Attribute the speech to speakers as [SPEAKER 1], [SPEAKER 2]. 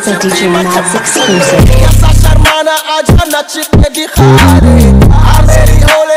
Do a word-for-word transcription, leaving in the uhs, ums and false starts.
[SPEAKER 1] It's a D J Mads exclusive.
[SPEAKER 2] शर्माना आजा नच के दिखा रे,